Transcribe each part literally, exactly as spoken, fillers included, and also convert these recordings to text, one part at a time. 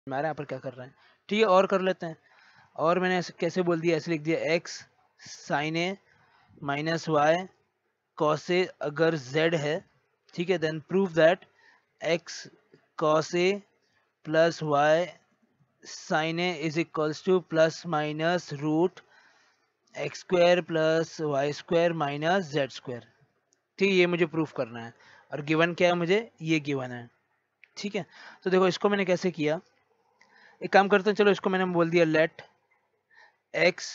हमारे यहाँ पर क्या कर रहे हैं, ठीक है। और कर लेते हैं। और मैंने ऐसे कैसे बोल दिया, ऐसे लिख दिया X sine A minus Y cos A अगर z है, ठीक है, then prove that X cos A plus Y sine A is equals to plus minus root X square plus Y square minus Z square. ठीक है, ये मुझे proof करना है। और गिवन क्या है मुझे, ये गिवन है, ठीक है। तो देखो इसको मैंने कैसे किया, एक काम करते हैं, चलो इसको मैंने बोल दिया let X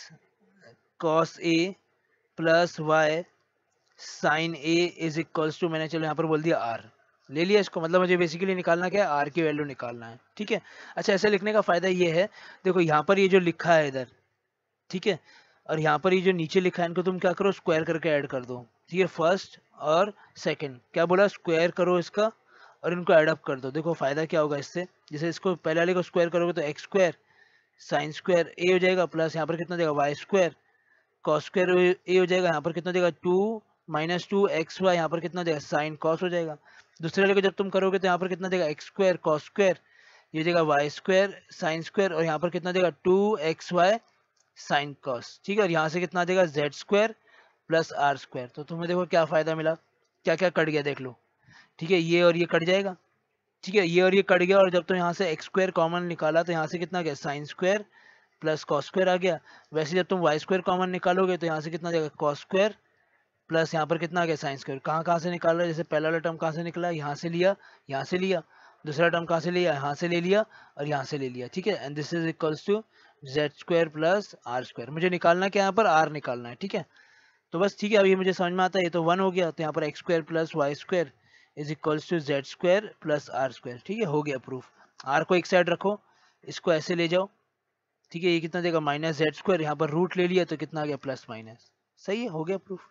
cos A plus Y sine A is equals to, मैंने चलो यहाँ पर बोल दिया आर, ले लिया इसको। मतलब मुझे बेसिकली निकालना क्या है, आर की वैल्यू निकालना है, ठीक है। अच्छा, ऐसे लिखने का फायदा ये है, देखो यहाँ पर ये जो लिखा है इधर, ठीक है, और यहाँ पर ये जो नीचे लिखा है इनको तुम क्या करो, स्क्वायर करके ऐड कर दो, ठीक है। फर्स्ट और सेकंड क्या बोला, स्क्वायर करो इसका और इनको ऐड अप कर दो। देखो फायदा क्या होगा इससे, जैसे इसको पहले वाले को स्क्वायर करोगे तो X square sine square A हो जाएगा, प्लस यहाँ पर कितना देगा Y square cos square A हो जाएगा, यहाँ पर कितना देगा two minus two X Y, यहाँ पर कितना देगा साइन कॉस हो जाएगा। दूसरे वाले को जब तुम करोगे तो यहाँ पर कितना देगा एक्स स्क्वायर कॉस स्क्वायर, ये देगा वाई स्क्वायर साइन स्क्वायर, और यहाँ पर कितना देगा two X Y sine cos, ठीक है। और यहाँ से कितना देगा Z square plus R square. तो तुम्हें देखो क्या फायदा मिला, क्या क्या कट गया देख लो, ठीक है। ये और ये कट जाएगा, ठीक है, ये और ये कट गया। और जब तुम यहाँ से एक्स स्क्वायर कॉमन निकाला तो यहाँ से कितना गया sine square plus cos square आ गया। वैसे जब तुम वाई स्क्वायर कॉमन निकालोगे तो यहाँ से कितना जाएगा कॉस स्क्वायर प्लस यहाँ पर कितना आ गया साइन स्क्वायर। कहाँ कहाँ से निकाल रहा है, जैसे पहला वाला टर्म कहाँ से निकला, यहाँ से लिया, यहाँ से लिया, दूसरा टर्म कहाँ से लिया, यहाँ से ले लिया और यहाँ से ले लिया, ठीक है। And this is equals to Z square plus R square. मुझे निकालना क्या, यहाँ पर आर निकालना है, ठीक है। तो बस ठीक है, अभी मुझे समझ में आता है, ये तो वन हो गया, तो यहाँ पर X square plus Y square is equals to Z square plus R square, ठीक है, हो गया प्रूफ। आर को एक साइड रखो, इसको ऐसे ले जाओ, ठीक है, ये कितना देगा माइनस जेड स्क्वायर, यहाँ पर रूट ले लिया तो कितना आ गया प्लस माइनस, सही है, हो गया प्रूफ।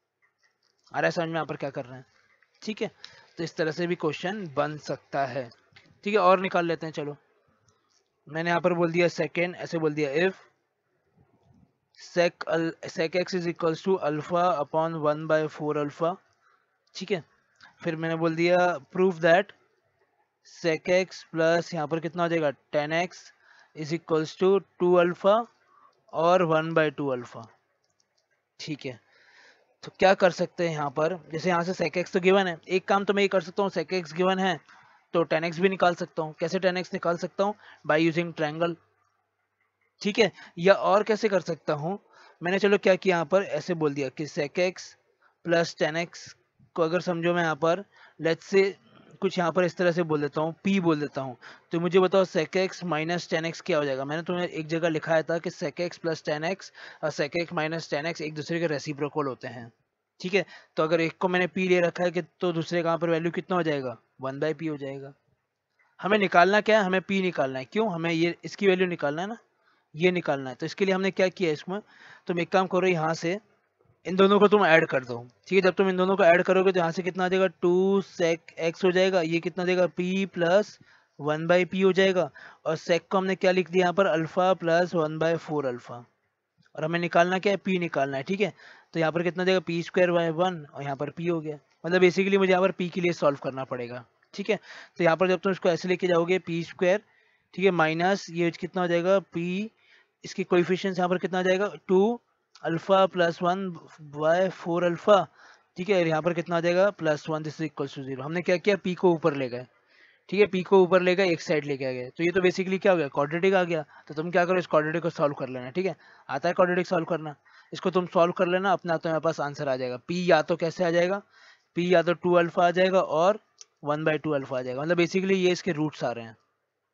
आ रहा है समझ में यहाँ पर क्या कर रहे हैं, ठीक है। तो इस तरह से भी क्वेश्चन बन सकता है, ठीक है। और निकाल लेते हैं, चलो मैंने यहाँ पर बोल दिया सेकेंड, ऐसे बोल दिया if sec sec x is equals to alpha upon one by four alpha, ठीक है। फिर मैंने बोल दिया proof that sec x plus यहाँ पर कितना हो जाएगा tan X is equals to two alpha और वन बाय टू अल्फा, ठीक है। तो क्या कर सकते हैं यहाँ पर, जैसे यहाँ से sec x तो गिवन है, एक काम तो मैं ये कर सकता हूँ, sec x गिवन है तो टेन एक्स भी निकाल सकता हूँ। कैसे टेन एक्स निकाल सकता हूँ, बाय यूजिंग ट्रायंगल, ठीक है। या और कैसे कर सकता हूँ, मैंने चलो क्या किया यहाँ पर, ऐसे बोल दिया कि sec x plus tan X को अगर समझो मैं यहाँ पर लेट्स से कुछ यहाँ पर इस तरह से बोल देता हूँ, p बोल देता हूँ, तो मुझे बताओ sec x minus tan X क्या हो जाएगा। मैंने तुम्हें एक जगह लिखाया था कि sec x plus tan X और sec x minus tan X एक दूसरे के रेसिप्रोकल होते हैं, ठीक है। तो अगर एक को मैंने p ले रखा है कि तो दूसरे का यहाँ पर वैल्यू कितना हो जाएगा, वन बाई पी हो जाएगा। हमें निकालना क्या है, हमें p निकालना है, क्यों, हमें ये इसकी वैल्यू निकालना है ना, ये निकालना है। तो इसके लिए हमने क्या किया, इसमें तुम एक काम करो, यहाँ से इन दोनों को तुम ऐड कर दो, ठीक है। जब तुम इन दोनों को ऐड करोगे तो यहाँ से कितना आ जाएगा टू सेक एक्स हो जाएगा, ये कितना देगा p plus one by P हो जाएगा। और सेक को हमने क्या लिख दिया यहाँ पर, alpha plus one by four alpha. और हमें निकालना क्या है, p निकालना है, ठीक है। तो यहाँ पर कितना देगा पी स्क्वायर बाय वन और यहाँ पर p हो गया। मतलब बेसिकली मुझे यहाँ पर p के लिए सॉल्व करना पड़ेगा, ठीक है। तो यहाँ पर जब तुम इसको ऐसे लेके जाओगे पी स्क्वायर, ठीक है, माइनस ये कितना हो जाएगा p, इसकी कोएफिशिएंट्स यहाँ पर कितना आ जाएगा two alpha plus one by four alpha, ठीक है। यहाँ पर कितना आ जाएगा plus one, this is equal to zero. हमने क्या किया, p को ऊपर ले गए, ठीक है, p को ऊपर ले गए, एक साइड लेके आ गए, तो ये तो बेसिकली क्या हो गया, क्वाड्रेटिक आ गया। तो तुम क्या करो, इस क्वाड्रेटिक को सॉल्व कर लेना, ठीक है। आता है क्वाड्रेटिक सॉल्व करना, इसको तुम सॉल्व कर लेना, अपना तो मेरे पास आंसर आ जाएगा। p या तो कैसे आ जाएगा, p या तो टू अल्फा आ जाएगा और वन बाई टू अल्फा आ जाएगा। मतलब बेसिकली ये इसके रूट्स आ रहे हैं।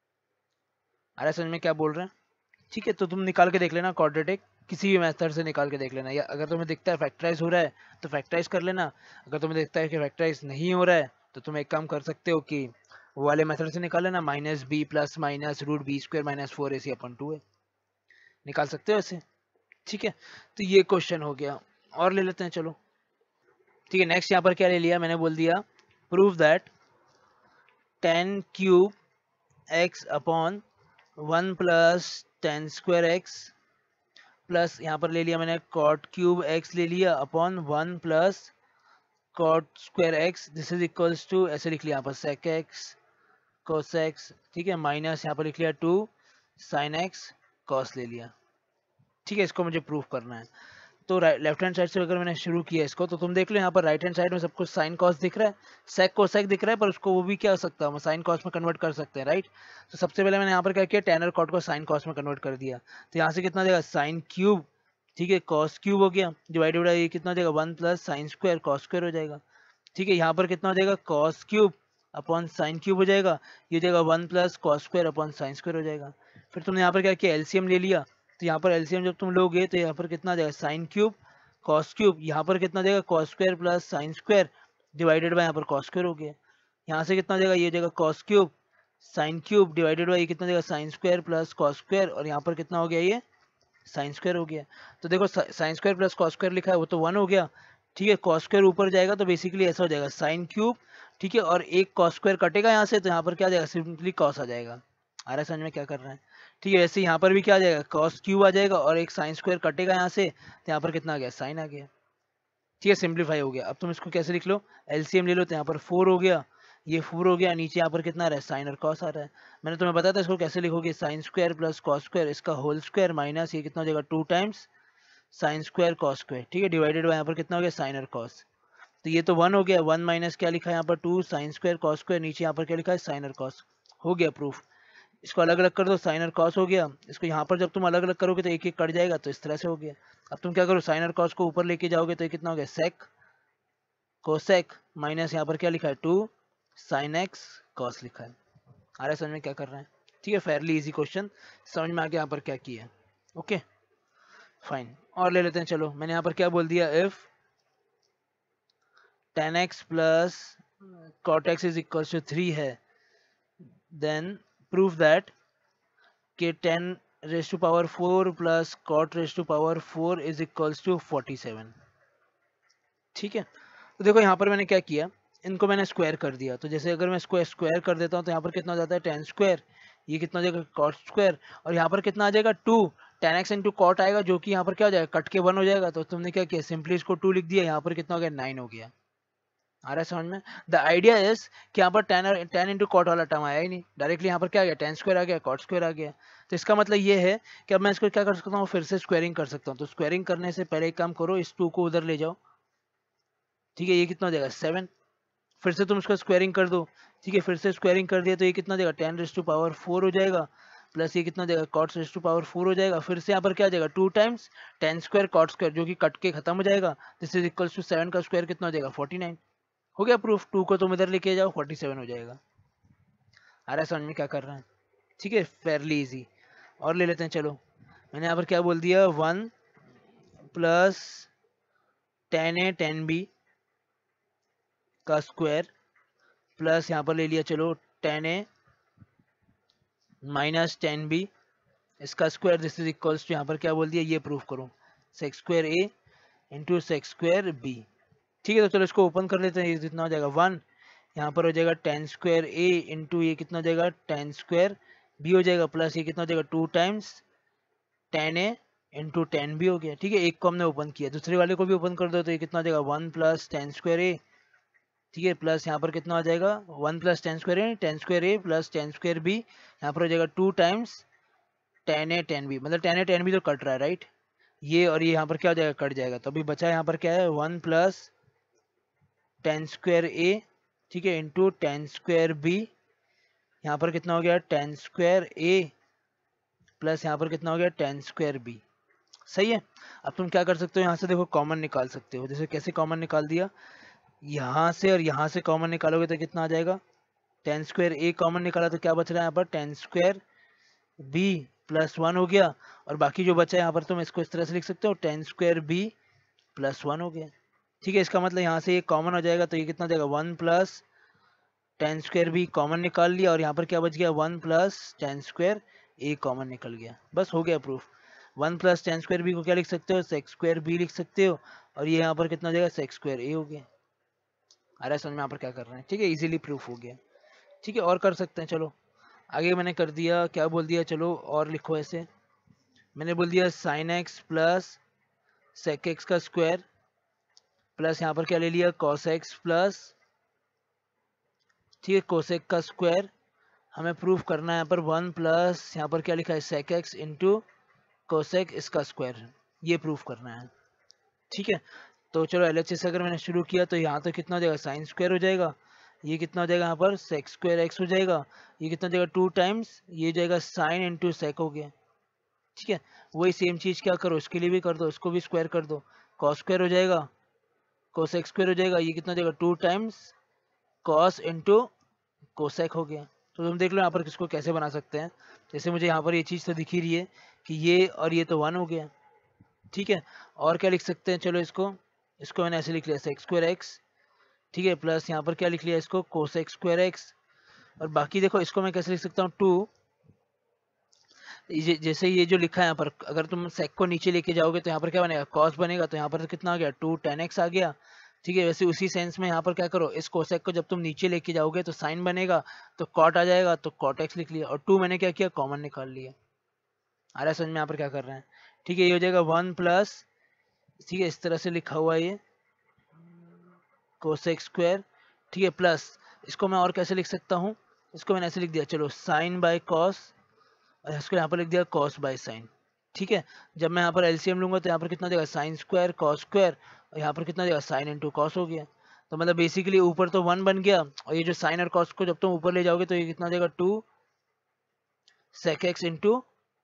आ रहा है समझ में क्या बोल रहे हैं, ठीक है। तो तुम निकाल के देख लेना क्वाड्रेटिक, किसी भी मेथड से निकाल के देख लेना, या अगर तुम्हें दिखता है फैक्टराइज हो रहा है तो फैक्टराइज कर लेना। अगर तुम्हें दिखता है कि फैक्टराइज नहीं हो रहा है तो तुम एक काम कर सकते हो कि वो वाले मेथड से निकाल लेना, minus B plus minus root B square minus four A C upon two है, निकाल सकते हो ऐसे, ठीक है। तो ये क्वेश्चन हो गया। और ले लेते हैं, चलो ठीक है। नेक्स्ट यहाँ पर क्या ले लिया, मैंने बोल दिया prove that tan cube X upon one plus tan square X plus यहाँ पर ले लिया मैंने कॉट क्यूब एक्स ले लिया upon one plus cot square X, this is equals to, ऐसे लिख लिया यहाँ पर सेक एक्स कोसेक्स, ठीक है, माइनस यहाँ पर लिख लिया टू साइन एक्स कॉस ले लिया, ठीक है। इसको मुझे प्रूफ करना है। तो लेफ्ट हैंड साइड से अगर मैंने शुरू किया इसको, तो तुम देख लो यहाँ पर राइट हैंड साइड में सब कुछ साइन कॉस दिख रहा है, सेक कोसेक दिख रहा है, पर उसको वो भी क्या हो सकता है, हम साइन कॉस में कन्वर्ट कर सकते हैं, राइट। तो सबसे पहले मैंने यहाँ पर क्या किया, टेन और कॉट को साइन कॉस में कन्वर्ट कर दिया। तो यहाँ से कितना देगा, साइन क्यूब, ठीक है, कॉस क्यूब हो गया, डिवाइडेड बाई ये कितना देगा, one plus sine square cos square हो जाएगा, ठीक है। यहाँ पर कितना हो जाएगा, cos cube upon sine cube हो जाएगा, ये हो जाएगा one plus cos square upon sine square हो जाएगा। फिर तुमने यहाँ पर क्या किया, एलसीएम ले लिया। तो यहाँ पर एलसीएम जब तुम लोगे तो यहाँ पर कितना आ जाएगा, साइन क्यूब कॉस क्यूब, यहाँ पर कितना देगा, cos square plus sine square divided by यहाँ पर कॉस स्क्वायर हो गया। यहाँ से कितना देगा, ये देगा cos cube sine cube divided by ये कितना देगा, sine square plus cos square, और यहाँ पर कितना हो गया, ये साइन स्क्वायर हो गया। तो देखो sine square plus cos square लिखा है वो तो वन हो गया, ठीक है। कॉस स्क्वायर ऊपर जाएगा तो बेसिकली ऐसा हो जाएगा साइन क्यूब, ठीक है, और एक कॉस स्क्वायर कटेगा यहाँ से, तो यहाँ पर क्या आ जाएगा, सिंपली कॉस आ जाएगा। आ रहा है समझ में क्या कर रहे हैं, ठीक है। वैसे यहाँ पर भी क्या आ जाएगा, कॉस क्यूब आ जाएगा, और एक साइन स्क्वायर कटेगा यहाँ से, तो यहाँ पर कितना आ गया, साइन आ गया, ठीक है, सिंप्लीफाई हो गया। अब तुम इसको कैसे लिख लो, एलसीएम ले लो, तो यहाँ पर फोर हो गया, ये फोर हो गया, नीचे यहाँ पर कितना आ रहा है, साइन और कॉस आ रहा है। मैंने तुम्हें बताया था इसको कैसे लिखोगे, sine square plus cos square, इसका होल स्क्वायर माइनस ये कितना हो जाएगा, two times sine square cos square, ठीक है, डिवाइडेड बाय यहाँ पर कितना हो गया, साइन और कॉस। तो ये तो वन हो गया, वन माइनस क्या लिखा है यहाँ पर, two sine square cos square, नीचे यहाँ पर क्या लिखा है, साइन और कॉस। हो गया प्रूफ। इसको अलग अलग कर दो, साइन और कॉस हो गया। इसको यहाँ पर जब तुम अलग अलग करोगे तो एक एक कट जाएगा, तो इस तरह से हो गया। अब तुम क्या करो, साइन और कॉस को ऊपर लेके जाओगे तो ये कितना हो गया, सेक कोसेक माइनस यहाँ पर क्या लिखा है, टू साइन एक्स कॉस लिखा है। आ रहा है समझ में क्या कर रहे हैं, ठीक है। फेयरली इजी क्वेश्चन, समझ में आ गया यहाँ पर क्या किया है, ओके फाइन। और ले लेते हैं, चलो मैंने यहाँ पर क्या बोल दिया, if tan X plus cot X is equal to three है, देन प्रूव दैट कि tan raise to power four plus cot raise to power four is equals to forty seven, ठीक है। तो देखो यहाँ पर मैंने क्या किया, इनको मैंने स्क्वायर कर दिया। तो जैसे अगर मैं स्क्वायर स्क्वायर कर देता हूँ तो यहाँ पर कितना हो जाता है, टेन स्क्वायर, ये कितना हो जाएगा, कॉट स्क्वायर, और यहाँ पर कितना आ जाएगा, two tan X into cot आएगा, जो कि यहाँ पर क्या हो जाएगा, कट के वन हो जाएगा। तो तुमने क्या किया, सिंपली इसको टू लिख दिया, यहाँ पर कितना हो गया, नाइन हो गया। आ रहा है समझ में। द आइडिया इज कि यहाँ पर टेन और टेन इंटू कॉट वाला टर्म आया ही नहीं, डायरेक्टली यहाँ पर क्या आ गया, टेन स्क्वायर आ गया, कॉट स्क्वायर आ गया। तो इसका मतलब ये है कि अब मैं इसको क्या कर सकता हूँ, फिर से स्क्वायरिंग कर सकता हूँ। तो स्क्वायरिंग करने से पहले एक काम करो, इस टू को उधर ले जाओ, ठीक है, ये कितना हो जाएगा, सेवन। फिर से तुम इसका स्क्वायरिंग कर दो, ठीक है, फिर से स्क्वायरिंग कर दिया तो ये कितना देगा, tan raise to power four हो जाएगा, प्लस ये कितना देगा, cot raise to power four हो जाएगा। फिर से यहाँ पर क्या आ जाएगा, two times tan square cot square, जो कि कट के खत्म हो जाएगा। This is equals to seven का स्क्वायर कितना हो जाएगा, फोर्टी नाइन। हो गया प्रूफ, टू को तुम इधर लेके जाओ, फोर्टी सेवन हो जाएगा। आ रहा है समझ में क्या कर रहे हैं, ठीक है, फेयरली इजी। और ले लेते हैं, चलो मैंने यहाँ पर क्या बोल दिया, one plus tan A tan B का स्क्वायर प्लस यहाँ पर ले लिया, चलो tan A minus tan B इसका square, this is equals to यहाँ पर क्या बोल दिया, ये प्रूफ करो, sec square A into sec square B, ठीक है। तो चलो इसको ओपन कर लेते हैं, ये कितना हो जाएगा, वन, यहाँ पर हो जाएगा टेन स्क्वायर ए इंटू ये कितना हो जाएगा, टेन स्क्वायर बी हो जाएगा, प्लस ये कितना हो जाएगा, two times tan A into tan B हो गया, ठीक है। एक को हमने ओपन किया, दूसरे वाले को भी ओपन कर दो, तो ये कितना हो जाएगा, one plus tan square A, ठीक है, प्लस यहाँ पर कितना हो जाएगा, one plus tan square A, tan square A plus tan square B, यहाँ पर हो जाएगा two times tan A tan B, मतलब टेन ए टेन बी तो कट रहा है, राइट, ये और ये यहाँ पर क्या हो जाएगा, कट जाएगा। तो अभी बचा यहाँ पर क्या है, one plus tan square A, ठीक है, इंटू टेन स्क्वायर बी, यहाँ पर कितना हो गया, टेन स्क्वायर ए प्लस यहाँ पर कितना हो गया, टेन स्क्वायर बी, सही है। अब तुम क्या कर सकते हो, यहाँ से देखो कॉमन निकाल सकते हो। जैसे कैसे कॉमन निकाल दिया, यहाँ से और यहाँ से कॉमन निकालोगे तो कितना आ जाएगा, टेन स्क्वायर ए कॉमन निकाला तो क्या बच रहा है यहाँ पर, tan square B plus one हो गया, और बाकी जो बचा है यहाँ पर तुम इसको इस तरह से लिख सकते हो, tan square B plus one हो गया, ठीक है। इसका मतलब यहाँ से ये कॉमन हो जाएगा, तो ये कितना देगा, one plus tan square B common निकाल लिया, और यहाँ पर क्या बच गया, one plus tan square A common निकल गया, बस हो गया proof. One plus tan square B को क्या लिख सकते हो, सेक्स स्क्वायर बी लिख सकते हो, और ये यहाँ पर कितना हो जाएगा, सेक्स स्क्वायर ए हो गया। आ रहा है समझ में यहाँ पर क्या कर रहे हैं, ठीक है, इजीली प्रूफ हो गया, ठीक है। और कर सकते हैं, चलो आगे मैंने कर दिया, क्या बोल दिया, चलो और लिखो ऐसे, मैंने बोल दिया sine X plus sec X का स्क्वायर प्लस यहाँ पर क्या ले लिया, कॉस एक्स प्लस, ठीक है, कोसेक का स्क्वायर हमें प्रूफ करना है यहाँ पर वन प्लस यहाँ पर क्या लिखा है सेक एक्स इंटू कोसेक इसका स्क्वायर, ये प्रूफ करना है। ठीक है, तो चलो एलएचएस अगर मैंने शुरू किया तो यहाँ तो कितना हो जाएगा साइन स्क्वायर हो जाएगा, ये कितना हो जाएगा यहाँ पर सेक स्क्वायर एक्स हो जाएगा, ये कितना हो जाएगा टू टाइम्स ये जाएगा साइन इंटू सेक हो गया। ठीक है, वही सेम चीज क्या करो इसके लिए भी कर दो, इसको भी स्क्वायर कर दो, कॉस स्क्वायर हो जाएगा कोसेक स्क्वायर हो जाएगा, ये कितना हो जाएगा two times cos into cosec हो गया। तो तुम देख लो यहाँ पर किसको कैसे बना सकते हैं। जैसे मुझे यहाँ पर ये चीज़ तो दिख ही रही है कि ये और ये तो वन हो गया। ठीक है, और क्या लिख सकते हैं, चलो इसको इसको मैंने ऐसे लिख लिया सेक स्क्वायर एक्स। ठीक है, प्लस यहाँ पर क्या लिख लिया इसको कोसेक स्क्वायर एक्स। और बाकी देखो इसको मैं कैसे लिख सकता हूँ टू, जैसे ये जो लिखा है यहाँ पर अगर तुम सेक को नीचे लेके जाओगे तो यहाँ पर क्या बनेगा कॉस बनेगा, तो यहाँ पर तो कितना आ गया टू टेन एक्स आ गया। ठीक है, वैसे उसी सेंस में यहाँ पर क्या करो इस कोसेक को जब तुम नीचे लेके जाओगे तो साइन बनेगा, तो कॉट आ जाएगा, तो कॉट एक्स लिख लिया और टू मैंने क्या किया कॉमन निकाल लिया। आ रहा है समझ में यहाँ पर क्या कर रहे हैं। ठीक है, ये हो जाएगा वन प्लस, ठीक है इस तरह से लिखा हुआ ये कोसेक स्क्वायर। ठीक है, प्लस इसको मैं और कैसे लिख सकता हूँ, इसको मैंने ऐसे लिख दिया चलो साइन बाय कॉस, और इसको यहाँ पर लिख दिया कॉस बाय साइन। ठीक है, जब मैं यहाँ पर एलसीएम लूंगा तो यहाँ पर कितना देगा साइन स्क्वायर कॉस स्क्वायर, और यहाँ पर कितना देगा साइन इंटू कॉस हो गया। तो मतलब बेसिकली ऊपर तो वन बन गया, और ये जो साइन और कॉस को जब तुम ऊपर ले जाओगे तो ये कितना देगा two sec X into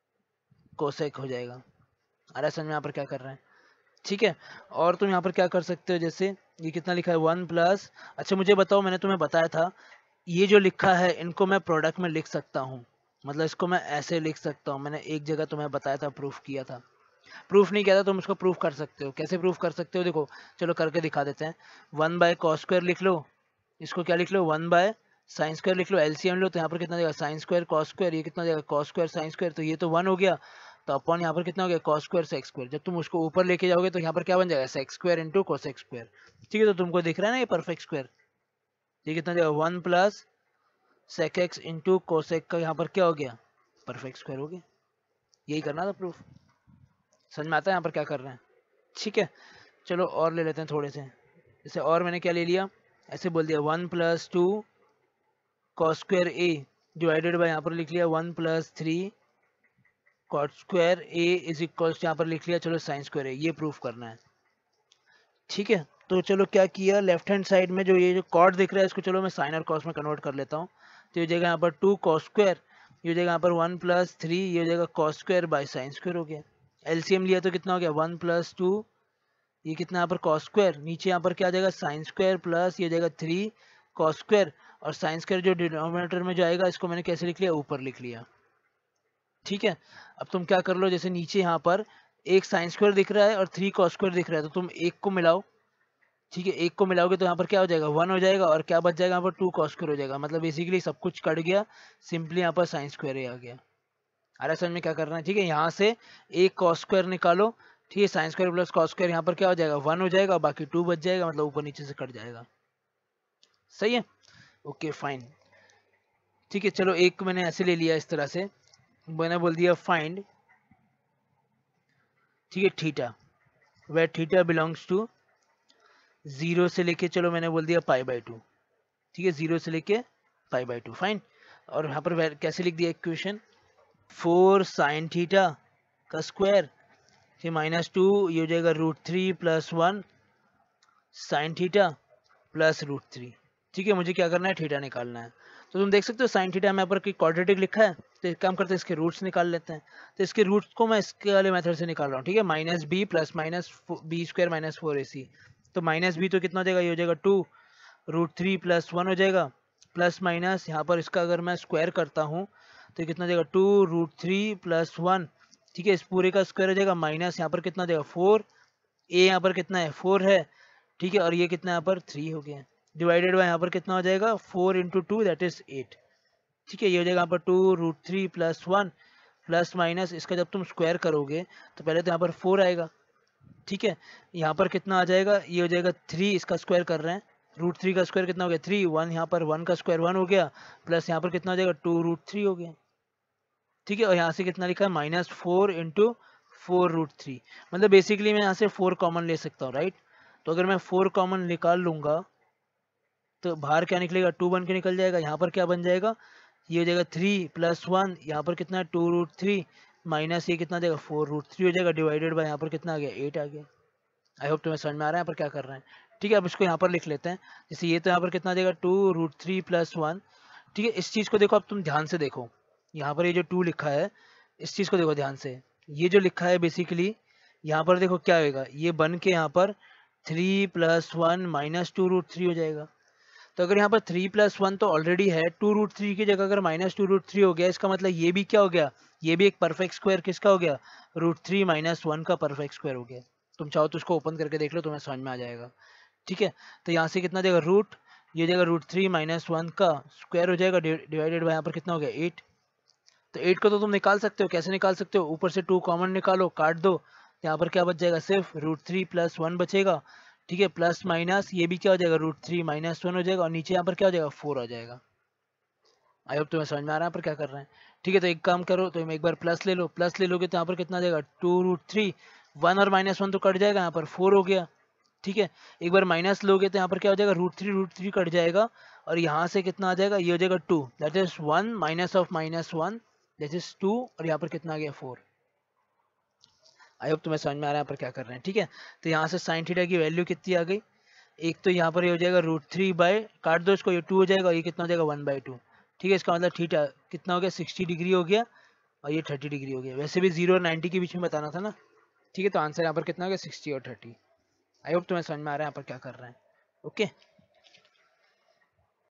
cosec हो जाएगा। आ रहा है समझ में यहाँ पर क्या कर रहे हैं। ठीक है, और तुम यहाँ पर क्या कर सकते हो, जैसे ये कितना लिखा है वन प्लस, अच्छा मुझे बताओ मैंने तुम्हें बताया था ये जो लिखा है इनको मैं प्रोडक्ट में लिख सकता हूँ, मतलब इसको मैं ऐसे लिख सकता हूँ, मैंने एक जगह तुम्हें बताया था प्रूफ किया था, प्रूफ नहीं किया था तुम इसको प्रूफ कर सकते हो। कैसे प्रूफ कर सकते हो देखो चलो करके दिखा देते हैं। वन बाय कॉस स्क्वायर लिख लो, इसको क्या लिख लो वन बाय साइन स्क्वायर लिख लो, एलसीएम लो तो यहाँ पर कितना देगा साइन स्क्वायर कॉस स्क्वायर, ये कितना देगा कॉस स्क्वायर साइन स्क्वायर, तो ये तो वन हो गया, तो अपॉन यहाँ पर कितना हो गया कॉस स्क्वायर सेक स्क्वायर। जब तुम उसको ऊपर लेके जाओगे तो यहाँ पर क्या बन जाएगा sec square into cosec square. ठीक है, तो तुमको दिख रहा है ना ये परफेक्ट स्क्वायर, ये कितना देगा one plus sec X into cosec का यहाँ पर क्या हो गया परफेक्ट स्क्वायर हो गया। यही करना था प्रूफ, समझ में आता है यहाँ पर क्या कर रहे हैं। ठीक है, चलो और ले लेते हैं थोड़े से, जैसे और मैंने क्या ले लिया ऐसे बोल दिया one plus two cos square A divided by यहाँ पर लिख लिया one plus three cot square A is equal यहाँ पर लिख लिया चलो साइन स्क्वायर ए, ये प्रूफ करना है। ठीक है, तो चलो क्या किया लेफ्ट हैंड साइड में जो ये जो कॉट दिख रहा है इसको चलो मैं साइन और कॉस में कन्वर्ट कर लेता हूँ। तो ये जगह यहाँ पर टू कॉस स्क्वायर, ये जगह यहाँ पर वन प्लस थ्री, ये जगह cos square by sine square हो गया। एलसीएम लिया तो कितना हो गया वन प्लस टू, ये कितना यहाँ पर कॉस स्क्वायर, नीचे यहाँ पर क्या आ जाएगा साइन स्क्वायर प्लस ये जाएगा थ्री कॉस स्क्वायर, और साइन स्क्वायर जो डिनोमिनेटर में जाएगा इसको मैंने कैसे लिख लिया ऊपर लिख लिया। ठीक है, अब तुम क्या कर लो जैसे नीचे यहाँ पर एक साइन स्क्वायर दिख रहा है और थ्री कॉस स्क्वायर दिख रहा है, तो तुम एक को मिलाओ। ठीक है, एक को मिलाओगे तो यहाँ पर क्या हो जाएगा वन हो जाएगा, और क्या बच जाएगा यहाँ पर टू कॉस स्क्वायर हो जाएगा, मतलब बेसिकली सब कुछ कट गया, सिंपली यहाँ पर साइन स्क्वायर ही आ गया। अरे समझ में क्या करना है। ठीक है, यहाँ से एक कॉस स्क्वायर निकालो, ठीक है sine square plus cos square यहाँ पर क्या हो जाएगा वन हो जाएगा, बाकी टू बच जाएगा, मतलब ऊपर नीचे से कट जाएगा। सही है, ओके फाइन। ठीक है, चलो एक मैंने ऐसे ले लिया इस तरह से, मैंने बोल दिया फाइंड, ठीक है theta where theta belongs to zero से लेके चलो मैंने बोल दिया पाई बाई टू। ठीक है, जीरो से लेके पाई बाई टू फाइन। और यहाँ पर कैसे लिख दिया इक्वेशन फोर साइन थीटा का स्क्वायर माइनस टू, ये हो जाएगा root three plus one sine theta plus root three. ठीक है, मुझे क्या करना है थीटा निकालना है। तो तुम देख सकते हो साइन थीटा में यहाँ पर क्वाड्रेटिक लिखा है, तो एक काम करते हैं इसके रूट्स निकाल लेते हैं। तो इसके रूट्स को मैं इसके वाले मेथड से निकाल रहा हूँ। ठीक है, minus B plus minus B square minus four A C, तो माइनस बी तो कितना हो जाएगा ये हो जाएगा two root three plus one हो जाएगा, प्लस माइनस यहाँ पर इसका अगर मैं स्क्वायर करता हूँ तो कितना देगा two root three plus one. ठीक है, इस पूरे का स्क्वायर हो जाएगा, माइनस यहाँ पर कितना देगा फोर, ए यहाँ पर कितना है फोर है। ठीक है, और ये कितना यहाँ पर थ्री हो गया, डिवाइडेड बाय यहाँ पर कितना हो जाएगा four into two that is eight. ठीक है, ये हो जाएगा यहाँ पर two root three plus one plus minus इसका जब तुम स्क्वायर करोगे तो पहले तो यहाँ पर फोर आएगा। ठीक है, यहाँ पर कितना आ जाएगा ये हो जाएगा थ्री, इसका स्क्वायर कर रहे हैं, रूट थ्री का स्क्वायर कितना हो गया थ्री, वन यहाँ पर वन का स्क्वायर वन हो गया, प्लस यहाँ पर कितना हो जाएगा टू रूट थ्री हो गया। ठीक है, और यहाँ से कितना लिखा है minus four into four root three, मतलब बेसिकली मैं यहाँ से फोर कॉमन ले सकता हूँ राइट। तो अगर मैं फोर कॉमन निकाल लूंगा तो बाहर क्या निकलेगा टू बन के निकल जाएगा, यहाँ पर क्या बन जाएगा ये हो जाएगा थ्री प्लस वन, यहाँ पर कितना है टू रूट थ्री, माइनस ये कितना देगा फोर रूट थ्री हो जाएगा, डिवाइडेड बाय यहाँ पर कितना आ गया एट आ गया। आई होप तुम्हें समझ में आ रहा है यहाँ पर क्या कर रहे हैं। ठीक है, अब इसको यहाँ पर लिख लेते हैं। जैसे ये तो यहाँ पर कितना देगा two root three plus one. ठीक है, इस चीज़ को देखो, अब तुम ध्यान से देखो, यहाँ पर ये जो टू लिखा है, इस चीज़ को देखो ध्यान से, ये जो लिखा है बेसिकली यहाँ पर देखो क्या होगा, ये बन के यहाँ पर three plus one minus two root three हो जाएगा। तो अगर यहाँ पर थ्री प्लस वन तो ऑलरेडी है, टू रूट थ्री की जगह अगर माइनस टू रूट थ्री हो गया, इसका मतलब ये भी क्या हो गया, ये भी एक परफेक्ट स्क्वायर किसका हो गया, रूट थ्री माइनस वन का परफेक्ट स्क्वायर हो गया। तुम चाहो तो उसको ओपन करके देख लो, तुम्हें समझ में आ जाएगा। ठीक है, तो यहाँ से कितना देगा रूट, ये देगा रूट थ्री माइनस वन का स्क्वायर हो जाएगा, डिवाइडेड बाय यहाँ पर कितना हो गया एट। तो एट को तो तुम निकाल सकते हो, कैसे निकाल सकते हो, ऊपर से टू कॉमन निकालो, काट दो, यहाँ पर क्या बच जाएगा सिर्फ रूट थ्री प्लस वन बचेगा। ठीक है, प्लस माइनस ये भी क्या हो जाएगा रूट थ्री माइनस वन हो जाएगा, और नीचे यहाँ पर क्या हो जाएगा फोर आ जाएगा। आई होप तुम्हें समझ में आ रहा है पर क्या कर रहे हैं। ठीक है, तो एक काम करो, तो एक बार प्लस ले लो, प्लस ले लोगे तो यहाँ पर कितना देगा टू रूट थ्री, वन और माइनस वन तो कट जाएगा, यहाँ पर फोर हो गया। ठीक है, एक बार माइनस लोगे तो यहाँ पर क्या हो जाएगा root three root three cut जाएगा, और यहाँ से कितना आ जाएगा, ये हो जाएगा two, that is one minus of minus one, that is two, और यहाँ पर कितना आ गया फोर। आई होप तुम्हें समझ में आ रहा है पर क्या कर रहे हैं। ठीक है, तो यहाँ से साइन थीटा की वैल्यू कितनी आ गई, एक तो यहाँ पर ये हो जाएगा रूट थ्री बाय, काट दो इसको, ये टू हो जाएगा, ये कितना हो जाएगा वन बाई टू। ठीक है, इसका मतलब थीटा कितना हो गया सिक्सटी डिग्री हो गया, और ये थर्टी डिग्री हो गया। वैसे भी जीरो और नाइन्टी के बीच में बताना था ना। ठीक है, तो आंसर यहाँ पर कितना हो गया सिक्सटी और थर्टी। आई होप तुम्हें समझ में आ रहा है यहाँ पर क्या कर रहे हैं। ओके।